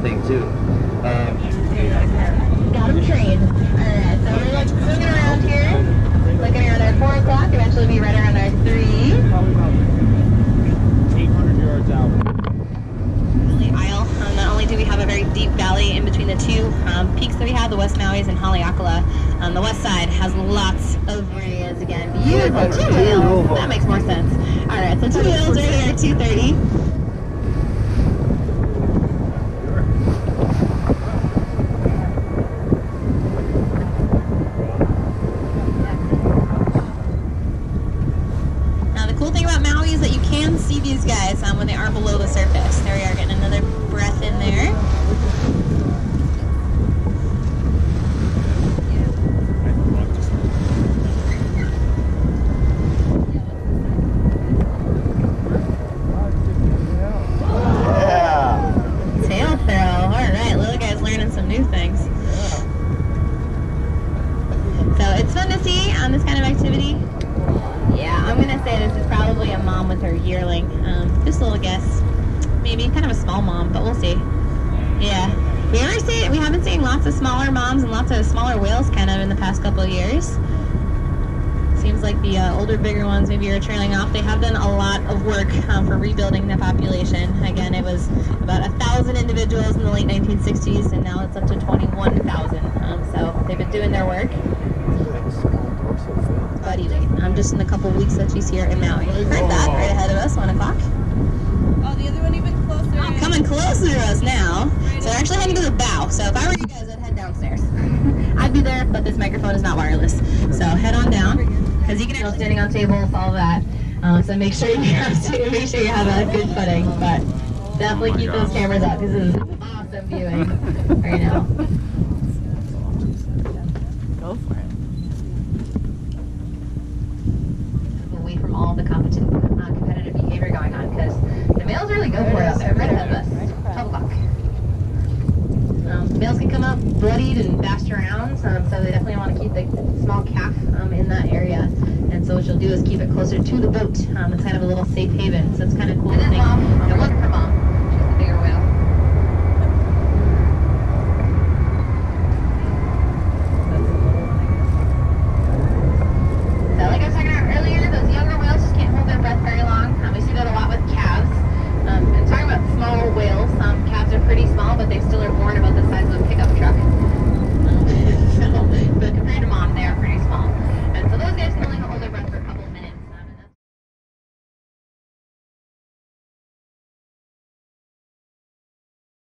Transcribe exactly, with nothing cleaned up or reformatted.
thing too. Um, Got them trained. Alright, so we're like moving around here. Looking around our four o'clock, eventually be right around our three. Probably about eight hundred yards out. Valley Isle. Um, not only do we have a very deep valley in between the two um, peaks that we have, the West Maui's and Haleakala, um, the west side has lots of areas again. Beautiful. Two whales. That makes more sense. Alright, so two whales right there at two thirty. See these guys um, when they are below the surface. There we are, getting another breath in there. yeah. Tail throw. Alright, little guy's learning some new things. So it's fun to see on um, this kind of activity. Yeah, I'm gonna say this is probably a mom with her yearling. Um, just a little guess. Maybe kind of a small mom, but we'll see. Yeah. We ever see we have been seeing lots of smaller moms and lots of smaller whales kind of in the past couple of years. Seems like the uh, older, bigger ones maybe are trailing off. They have done a lot of work um, for rebuilding the population. Again, it was about a thousand individuals in the late nineteen sixties, and now it's up to twenty-one thousand. Um, so they've been doing their work. Buddy, I'm just in a couple weeks that she's here in Maui. Heard that right ahead of us, one o'clock. Oh, the other one even closer. Oh, coming closer to us now. So they're actually heading to the bow. So if I were you guys, I'd head downstairs. I'd be there, but this microphone is not wireless. So head on down, because you can actually standing on tables, all that. Uh, so make sure you have to make sure you have a good footing. But definitely keep those cameras up, because this is awesome viewing right now. Go for it. Away from all the competitive, uh, competitive behavior going on, because the males really go for it out there, right ahead of us. twelve o'clock. Um, males can come up bloodied and bashed around, um, so they definitely want to keep the small calf um, in that area. And so what you'll do is keep it closer to the boat. Um, it's kind of a little safe haven, so it's kind of cool to think.